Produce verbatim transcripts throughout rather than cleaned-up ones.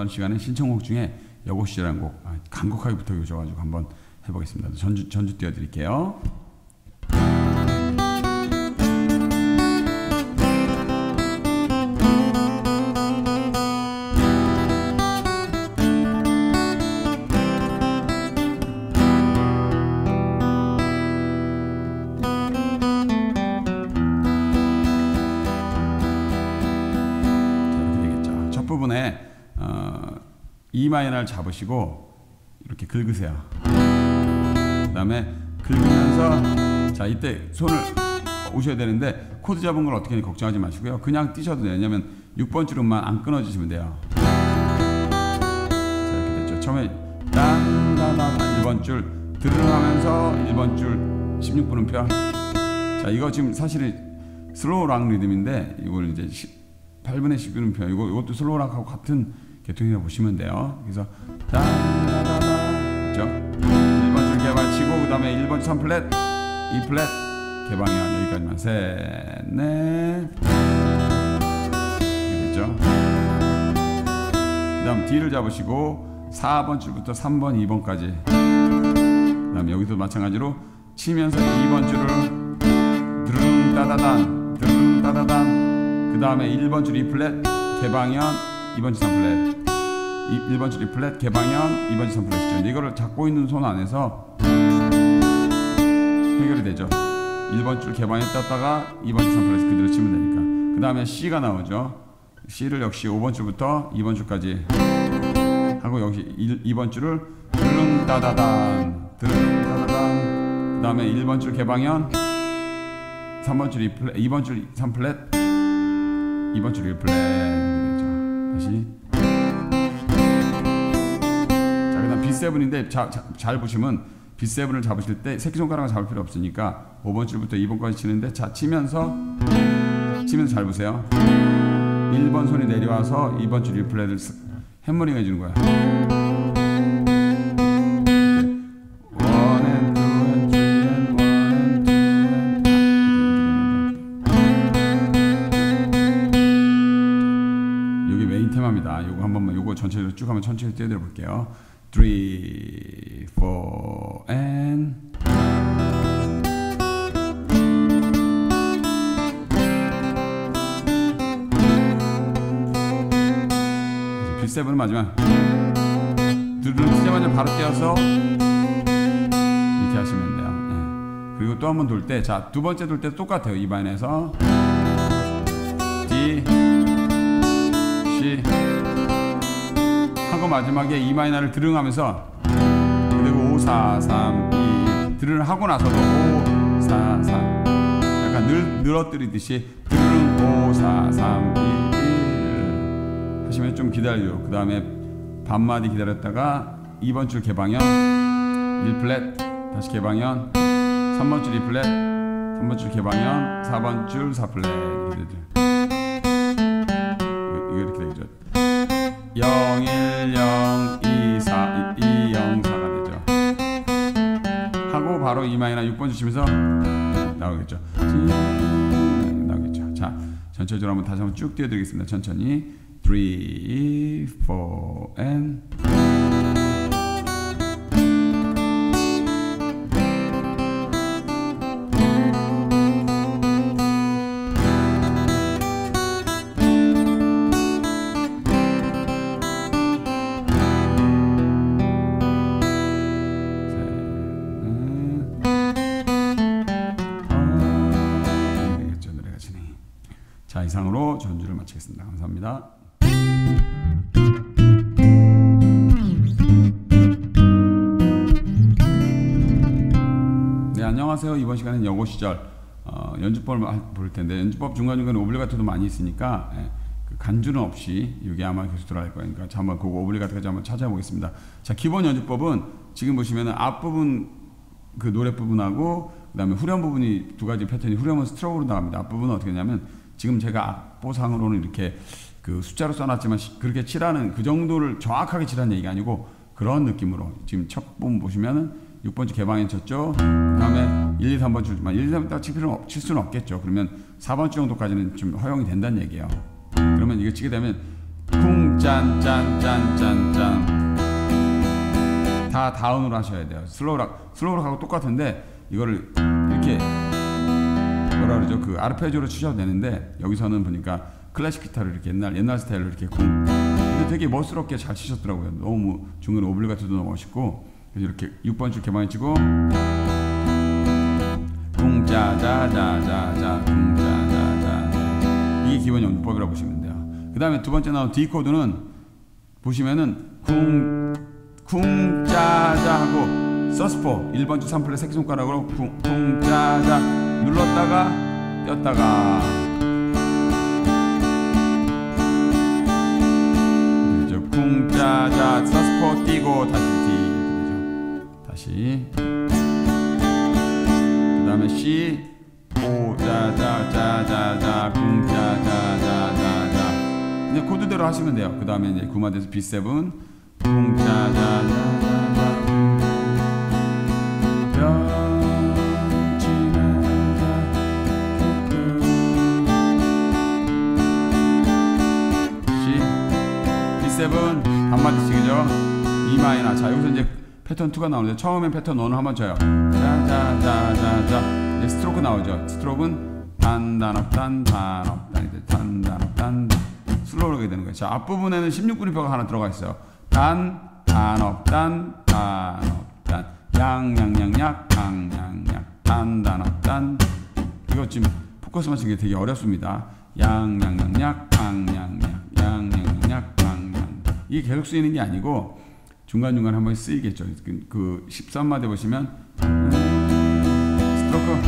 이번 시간에 신청곡 중에 여고시절이라는 곡 아, 간곡하게 부탁해 주셔가지고 한번 해보겠습니다. 전주, 전주 띄워드릴게요. 부분에 어, E 마이너를 잡으시고 이렇게 긁으세요. 그 다음에 긁으면서 자 이때 손을 오셔야 되는데 코드 잡은 걸 어떻게 하는지 걱정하지 마시고요. 그냥 뛰셔도 돼요. 왜냐면 육 번 줄 음만 안 끊어주시면 돼요. 자 이렇게 됐죠. 처음에 딴따단 일 번 줄 드르르하면서 일 번 줄 십육 분음표. 자 이거 지금 사실은 슬로우 락 리듬인데 이걸 이제 팔 분의 십일 분음표 이거 이것도 슬로우 락하고 같은 계통이라고 보시면 돼요. 그래서 딴따다다 그죠? 일 번 줄 개발치고 그 다음에 일 번 줄 삼 플랫 이 플랫 개방이야. 여기까지만 셋넷 이렇게 됐죠? 그 다음 D를 잡으시고 사 번 줄부터 삼 번 이 번까지 그 다음에 여기서 마찬가지로 치면서 이 번 줄을 드릉 따다단 드릉 따다단 그 다음에 일 번 줄 이 플랫 개방현 이 번 줄 삼 플랫 일 번 줄 이 플랫 개방현 이 번 줄 삼 플랫이죠. 근데 이거를 잡고 있는 손 안에서 해결이 되죠. 일 번 줄 개방현 땄다가 이 번 줄 삼 플랫 그대로 치면 되니까. 그 다음에 C가 나오죠. C를 역시 오 번 줄부터 이 번 줄까지 하고 여기 이 번 줄을 드릉 따다단 드릉 따다단 그 다음에 일 번 줄 개방현 삼 번 줄 이 플랫 이 번 줄 삼 플랫 이 번 줄 일 플랫 되죠. 다시 자 그 다음 비 세븐인데 자, 자, 잘 보시면 비 세븐을 잡으실 때 새끼손가락을 잡을 필요 없으니까 오 번 줄부터 이 번까지 치는데 자 치면서 치면서 잘 보세요. 일 번 손이 내려와서 이 번 줄 일 플랫을 해머링 해주는 거야. 요거 한 번만 요거 전체적으로 쭉 한번 천천히 띄워드려 볼게요. three, four, and 비 세븐은 마지막 드르륵 치자마자 바로 띄어서 이렇게 하시면 돼요. 네. 그리고 또 한 번 돌 때 자 두 번째 돌 때 똑같아요. 이 반에서 D C 하고 마지막에 E 마이너를 드릉하면서 그리고 오, 사, 삼, 이 드릉을 하고 나서도 오, 사, 삼 약간 늘, 늘어뜨리듯이 드릉 오, 사, 삼, 이, 일 하시면 좀 기다려요. 그 다음에 반마디 기다렸다가 이 번 줄 개방현 일 플랫 다시 개방현 삼 번 줄 이 플랫 삼 번 줄 개방현 사 번 줄 사 플랫 이렇게 되죠. 이거 이렇게 되죠. 영, 일, 영, 이, 사, 이, 영, 사가 되죠. 하고 바로 E 마이너 육 번 주시면서 나오겠죠. 나오겠죠. 자, 전체적으로 한번 다시 한번 쭉 띄워드리겠습니다. 천천히 three, four, and 자 이상으로 전주를 마치겠습니다. 감사합니다. 네 안녕하세요. 이번 시간은 여고 시절 어, 연주법을 볼 텐데 연주법 중간중간에 오블리가토도 많이 있으니까 예, 그 간주는 없이 이게 아마 계속 들어갈 거니까 자, 한번 그거 오블리가토까지 한번 찾아보겠습니다. 자 기본 연주법은 지금 보시면은 앞부분 그 노래 부분하고 그 다음에 후렴 부분이 두 가지 패턴이 후렴은 스트로크로 나갑니다. 앞부분은 어떻게 하냐면 지금 제가 악보상으로는 이렇게 그 숫자로 써놨지만 그렇게 칠하는 그 정도를 정확하게 칠하는 얘기가 아니고 그런 느낌으로 지금 첫 부분 보시면은 육 번 줄 개방현 쳤죠. 그 다음에 일, 이, 삼 번 줄만 일, 이, 삼 번 칠 필요는 칠 수는 없겠죠. 그러면 사 번 줄 정도까지는 좀 허용이 된다는 얘기예요. 그러면 이거 치게 되면 쿵짠짠짠짠짠 다 다운으로 하셔야 돼요. 슬로우락 슬로우락하고 똑같은데 이거를 이렇게 뭐라 그러죠? 그 아르페지오로 치셔도 되는데 여기서는 보니까 클래식 기타를 이렇게 옛날 옛날 스타일로 이렇게 쿵. 근데 되게 멋스럽게 잘 치셨더라고요. 너무 중간에 오블리가토도 너무 멋있고 그래서 이렇게 육 번 줄 개방해 치고 쿵짜자자자자 쿵짜자자자 이게 기본 연주법이라고 보시면 돼요. 그 다음에 두 번째 나온 D 코드는 보시면은 쿵 쿵짜자 하고 서스포 일 번 줄 삼 플랫 새끼손가락으로 쿵 쿵짜자 눌렀다가 뗐다가 그렇죠. 쿵짜자 서스포 띄고 다시 D 이렇게 되죠. 다시 그 다음에 C 오자자자자자 쿵짜자자자자 이제 코드대로 하시면 돼요. 그 다음에 이제 구마대에서 비 세븐 쿵짜자자자자 비 세븐 반마디씩이죠. E 마이너. 자 여기서 이제 패턴 이가 나오는데 처음엔 패턴 일을 한번 쳐요. 자자자자자 이제 스트로크 나오죠. 스트로크는 단단업 단단업 단 이제 단단업 단단 슬로우로 하게 되는 거예요. 자 앞부분에는 십육 분음표가 하나 들어가 있어요. 단 단업 단 단업 단 양양양약 양양약 단단업 단 이거 지금 포커스 맞추는 게 되게 어렵습니다. 양양양약 양양약 양양양약 양양 이게 계속 쓰이는 게 아니고 중간중간 한 번씩 쓰이겠죠. 그, 그 십삼 마디 보시면 스트로크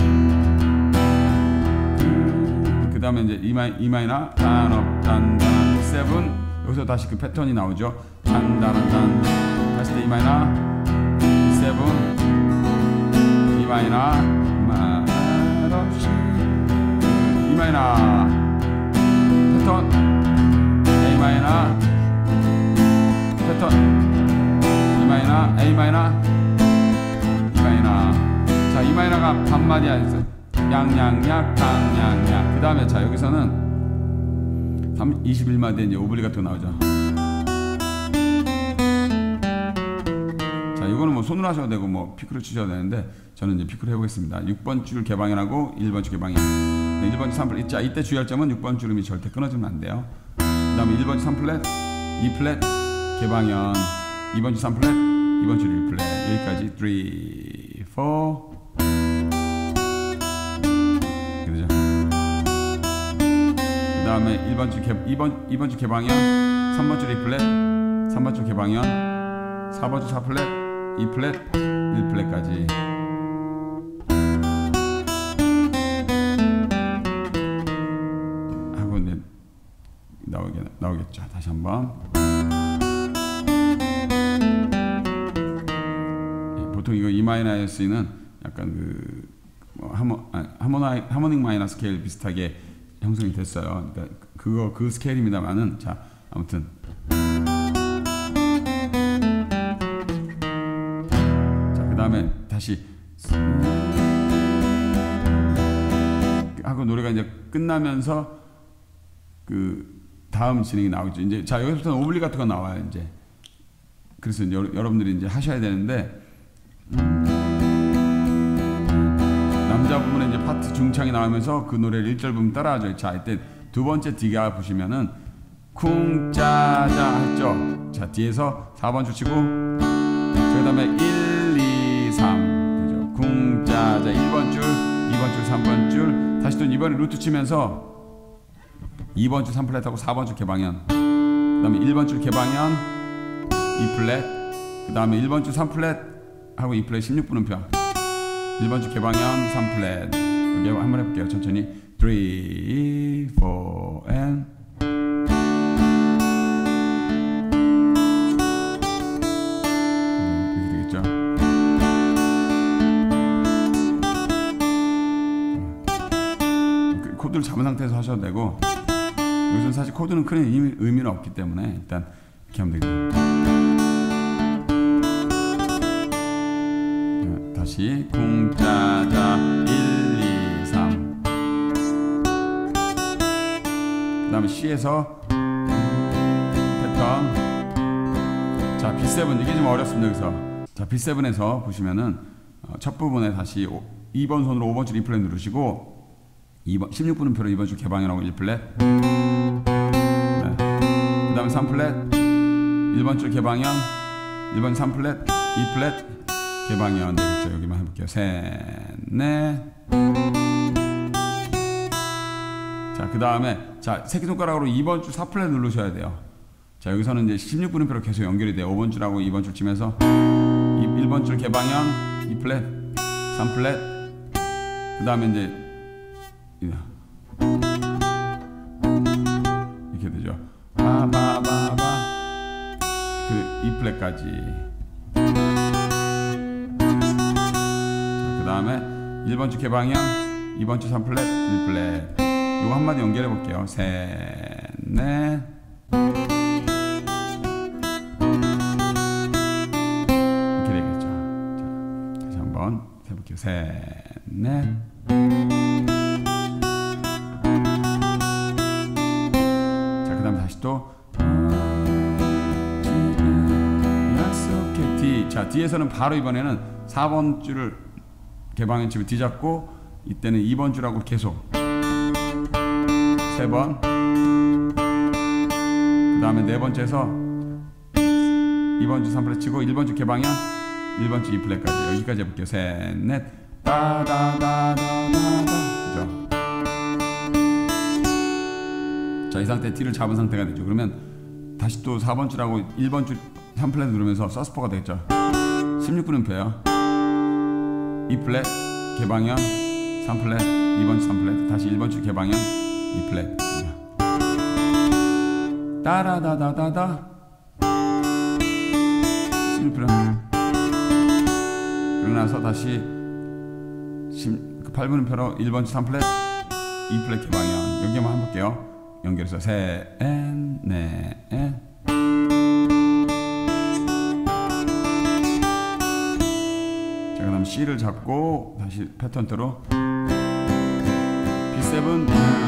그 다음에 이제 E 마이너 단업 단단 세븐 여기서 다시 그 패턴이 나오죠. 단단한 단 다시 또 E 마이너 세븐 E 마이너 말없이 E 마이너 패턴 A 마이너 패턴 E 마이너 A 마이너 E 마이너 자 E 마이너가 반마디야 있어요. 양양약 양양약 그 다음에 자 여기서는 이십일 마디에 이제 오블리가토 나오죠. 자 이거는 뭐 손으로 하셔도 되고 뭐 피크로 치셔도 되는데 저는 이제 피크로 해보겠습니다. 육 번 줄 개방현하고 일 번 줄 개방현 일 번 줄 삼 플랫 자 이때 주의할 점은 육 번 줄음이 절대 끊어지면 안 돼요. 그 다음에 일 번 줄 삼 플랫 E 플랫 개방현 이 번 줄 삼 플랫 이 번 줄 일 플랫 여기까지 삼, 사 그러죠. 그 다음에 일 번 줄 개, 이 번, 이 번 줄 개방현 삼 번 줄 E 플랫 삼 번 줄 개방현 사 번 줄 사 플랫 E 플랫 일 플랫까지 하고 이제 나오게, 나오겠죠. 다시 한번 보통 이거 E 마이너에 쓰이는 약간 그 뭐 하모, 아, 하모나이, 하모닉 마이너 스케일 비슷하게 형성이 됐어요. 그러니까 그거 그 스케일입니다만은 자 아무튼 자 그 다음에 다시 하고 노래가 이제 끝나면서 그 다음 진행이 나오죠. 이제 자 여기서부터는 오블리가토가 나와요. 이제 그래서 이제 여러분들이 이제 하셔야 되는데. 남자 부분에 이제 파트 중창이 나오면서 그 노래를 일 절 부분 따라하죠. 자 이때 두 번째 D가 보시면은 쿵짜자 했죠. 자 뒤에서 사 번 줄 치고 그 다음에 일, 이, 삼 그죠. 쿵짜자 일 번 줄, 이 번 줄, 삼 번 줄 다시 또 이번에 루트 치면서 이 번 줄 삼 플랫하고 사 번 줄 개방현 그 다음에 일 번 줄 개방현 E 플랫 그 다음에 일 번 줄 삼 플랫 하고 E 플랫 십육 분음표 일 번 줄 개방현 삼 플랫 여기 한번 해볼게요. 천천히 삼, 사 and 이렇게 되겠죠. 코드를 잡은 상태에서 하셔도 되고 여기서는 사실 코드는 큰 의미, 의미는 없기 때문에 일단 이렇게 하면 되겠죠. 다시 쿵짜자 일, 이, 삼 그 다음에 C에서 패턴. 자, 비 세븐 이게 좀 어렵습니다. 여기서 자, 비 세븐에서 보시면은 어, 첫 부분에 다시 오, 이 번 손으로 오 번 줄 E 플랫 누르시고 이 번, 십육 분음표로 이 번 줄 개방현하고 일 플랫. 네. 그 다음에 삼 플랫 일 번 줄 개방현 일 번 삼 플랫 이 플랫 개방현 되겠죠. 여기만 해볼게요. 셋, 넷. 자, 그 다음에 자, 새끼손가락으로 이 번 줄 사 플랫 누르셔야 돼요. 자, 여기서는 이제 십육 분음표로 계속 연결이 돼요. 오 번 줄하고 이 번 줄 치면서 일 번 줄 개방현 이 플랫 삼 플랫. 그 다음에 이제 이렇게 되죠. 바바바바 그 이 플랫까지. 자, 그 다음에 일 번 줄 개방현 이 번 줄 삼 플랫 일 플랫. 요거 한마디 연결해 볼게요. 셋, 넷. 이렇게 되겠죠. 자, 다시 한번 해볼게요. 셋, 넷. 자, 그 다음에 다시 또 D. 자, D에서는 바로 이번에는 사 번 줄을 개방현 치고 D 잡고 이때는 이 번 줄하고 계속 세 번. 그 다음에 네 번째에서 이 번 줄 삼 플랫 치고 일 번 줄 개방현 일 번 줄 이 플랫까지. 여기까지 해볼게요. 셋, 넷. 따다다다다다. 그죠? 자, 이 상태 D를 잡은 상태가 되죠. 그러면 다시 또 사 번 줄하고 일 번 줄 삼 플랫 누르면서 서스포가 되겠죠. 십육 분음표예요. 이 플랫 개방현 삼 플랫 이 번 줄 삼 플랫 다시 일 번 줄 개방현 이 플랫. 따라다다다다. 십육 플랫. 그러고 나서 다시 팔 분음표로 일 번 줄 삼 플랫 이 플랫 개방현. 여기 한번 해볼게요. 연결해서 셋, 넷, 넷. 자, 그 다음 C를 잡고 다시 패턴대로 비 세븐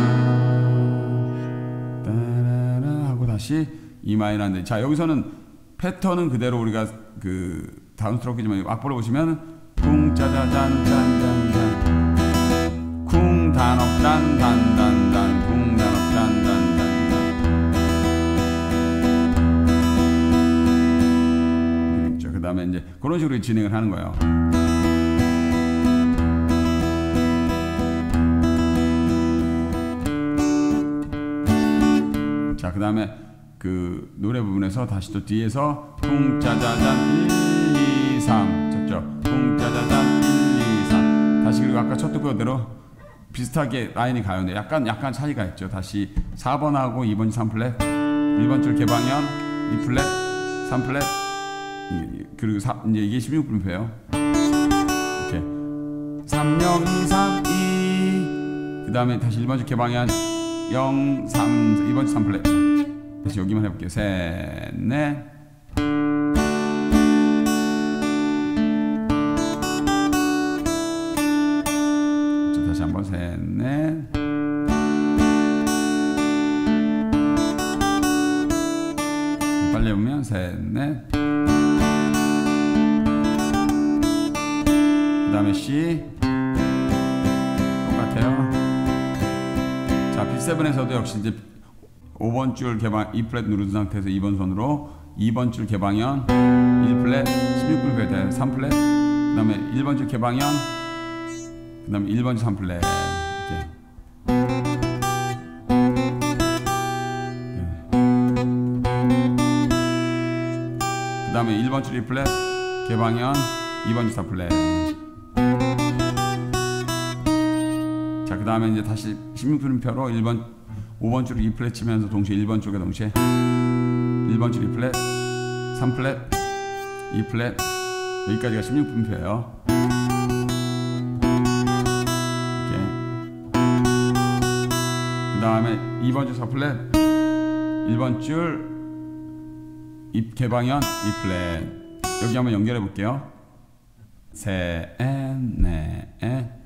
따라라 하고 다시 E 마이너인데, 자, 여기서는 패턴은 그대로 우리가 그 다운 스트로크지만 악보를 보시면 쿵 짜자잔 짠짠짠 쿵 단업 단단단단 쿵 단업 단단단단 이렇게 됐죠. 그 다음에 이제 그런 식으로 진행을 하는 거예요. 자, 그 다음에 그 노래 부분에서 다시 또 뒤에서 쿵 짜자잔 일, 이, 삼 쳤죠. 쿵 짜자잔 일, 이, 삼 다시. 그리고 아까 첫 곡대로 비슷하게 라인이 가요인데 약간 약간 차이가 있죠. 다시 사 번하고 이 번 삼 플랫 일 번 줄 개방현 이 플랫 삼 플랫 그리고 사, 이제 이게 십육 분음표예요. 이렇게 삼, 영, 이, 삼, 이 그 다음에 다시 일 번 줄 개방현 영, 삼, 이 번 줄 삼 플랫. 다시 여기만 해볼게요. 셋, 넷. 자, 다시 한번 셋, 넷. 빨리 해보면 셋, 넷. 그 다음에 C. 똑같아요. 자, 비 세븐에서도 역시 이제 오 번 줄 개방 E 플랫 누른 상태에서 이 번 손으로 이 번 줄 개방현 일 플랫 십육 분음표 돼 삼 플랫. 그 다음에 일 번 줄 개방현 그 다음에 일 번 줄 삼 플랫 이렇게. 그 다음에 일 번 줄 이 플랫 개방현 이 번 줄 사 플랫. 자, 그 다음에 이제 다시 십육 분음표로 일 번 오 번 줄을 이 플랫 치면서 동시에 일 번 쪽에 동시에 일 번 줄 이 플랫 삼 플랫 이 플랫. 여기까지가 십육 분음표예요. 이렇게. 그 다음에 이 번 줄 사 플랫 일 번 줄 이 개방현 이 플랫. 여기 한번 연결해 볼게요. 셋, 넷, 넷.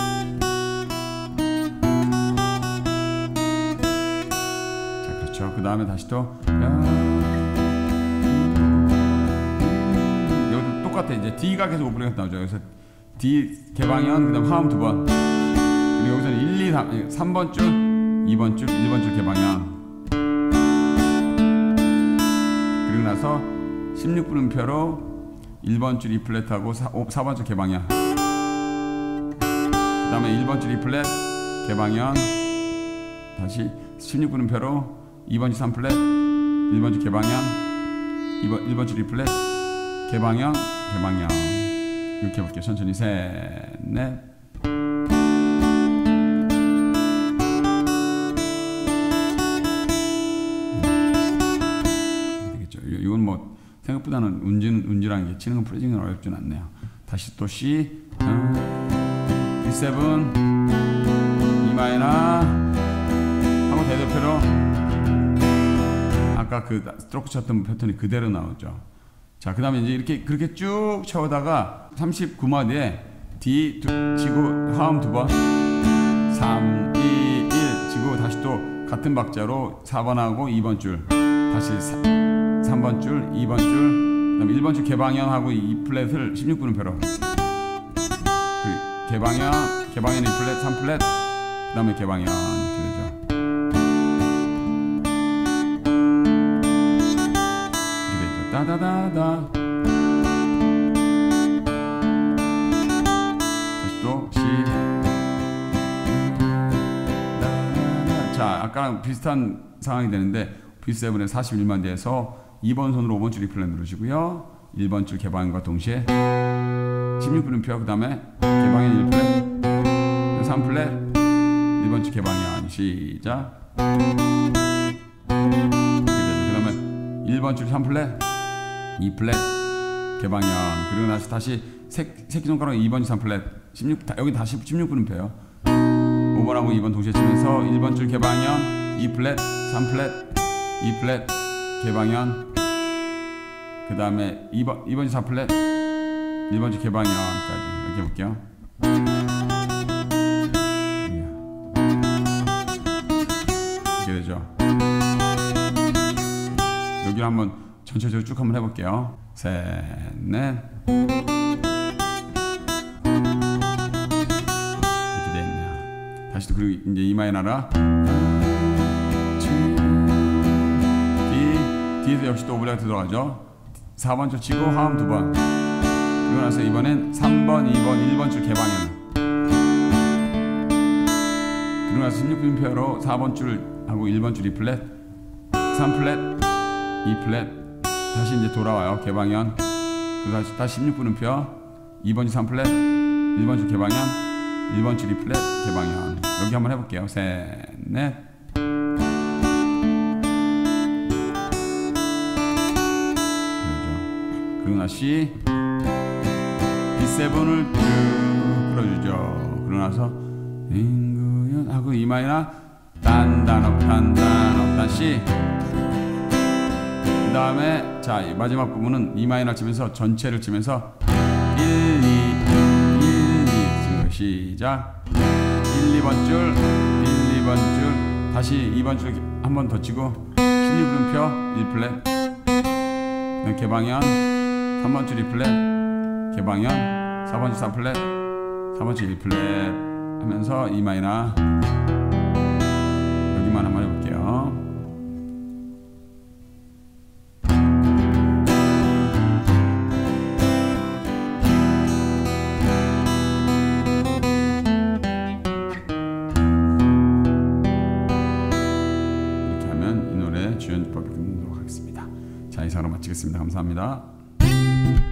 그 다음에 다시 또 여기도 똑같아. 이제 D가 계속 오블리가토 나오죠. 그래서 D 개방현, 그 다음 화음 두 번. 그리고 여기서는 일, 이, 삼, 삼 번 줄, 이 번 줄, 일 번 줄 개방현. 그리고 나서 십육 분음표로 일 번 줄 E 플랫하고 사 번 줄 개방현. 그 다음에 일 번 줄 E 플랫 개방현. 다시 십육 분음표로 이 번 줄 삼 플랫, 일 번 줄 개방현, 이 번, 일 번 줄 E 플랫 개방현, 개방현. 이렇게 해볼게요. 천천히 셋, 넷. 되겠죠. 이건 뭐 생각보다는 운전 운전하는 게 치는 건 프레징은 어렵진 않네요. 다시 또 C, 비 세븐, E 마이너 하고 대도표로 아까 그 스트로크 쳤던 패턴이 그대로 나오죠. 자, 그 다음에 이제 이렇게 그렇게 쭉 채우다가 삼십구 마디에 D 두, 치고 화음 두 번, 삼, 이, 일 치고 다시 또 같은 박자로 사 번하고 이 번 줄, 다시 사, 삼 번 줄, 이 번 줄, 그 다음에 일 번 줄 개방현하고 E 플랫을 십육 분음표로 개방현, 개방현 E 플랫, 삼 플랫, 그 다음에 개방현 이렇게 되죠. 다다다다. 다시 또 C. 자, 아까랑 비슷한 상황이 되는데 비 세븐의 사십일 마디에서 이 번 손으로 오 번 줄 E 플랫 누르시고요. 일 번 줄 개방과 동시에 십육 분음표, 그 다음에 개방현 일 플랫, 삼 플랫, 일 번 줄 개방현. 시작. 그 다음에 일 번 줄 삼 플랫, E 플랫 개방현. 그리고 나서 다시 새, 새끼손가락 이 번 줄 삼 플랫, 십육, 다, 여기 다시 십육 분음표요. 오 번하고 이 번 동시에 치면서 일 번 줄 개방현, E 플랫, 삼 플랫, E 플랫 개방현. 그 다음에 이 번, 이 번 줄 사 플랫, 일 번 줄 개방현까지 이렇게 해볼게요. 이렇게 되죠. 여기를 한번 전체적으로 쭉 한번 해볼게요. 셋, 넷. 이렇게 돼 있네요. 다시 또 그리고 이제 E 마이너라. D, D에서 역시 또 오블리가토 들어가죠. 사 번 줄 치고 화음 두 번. 그리고 나서 이번엔 삼 번, 이 번, 일 번 줄 개방현. 그리고 나서 십육 분음표로 사 번 줄하고 일 번 줄 E 플랫, 삼 플랫, E 플랫. 다시 이제 돌아와요. 개방현. 그리고 다시, 다시 십육 분음표, 이 번 줄 삼 플랫, 일 번 줄 개방현, 일 번 줄 E 플랫 개방현. 여기 한번 해볼게요. 셋, 넷. 그리고 다시 비 세븐을 쭉 풀어주죠. 그러고 나서 인구연 하고 E 마이너 단단업 단단업 다시. 그 다음에 자 마지막 부분은 E 마이너 치면서 전체를 치면서 일, 이, 일, 이 시작. 일, 이 번 줄, 일, 이 번 줄, 다시 이 번 줄 한 번 더 치고 십육 분음표 일 플랫, 개방현, 삼 번 줄 E 플랫, 개방현, 사 번 줄 삼 플랫, 사 번 줄 일 플랫 하면서 E 마이너. 여기만 한번 해볼게요. 주연주법을 끝내도록 하겠습니다. 자, 이상으로 마치겠습니다. 감사합니다.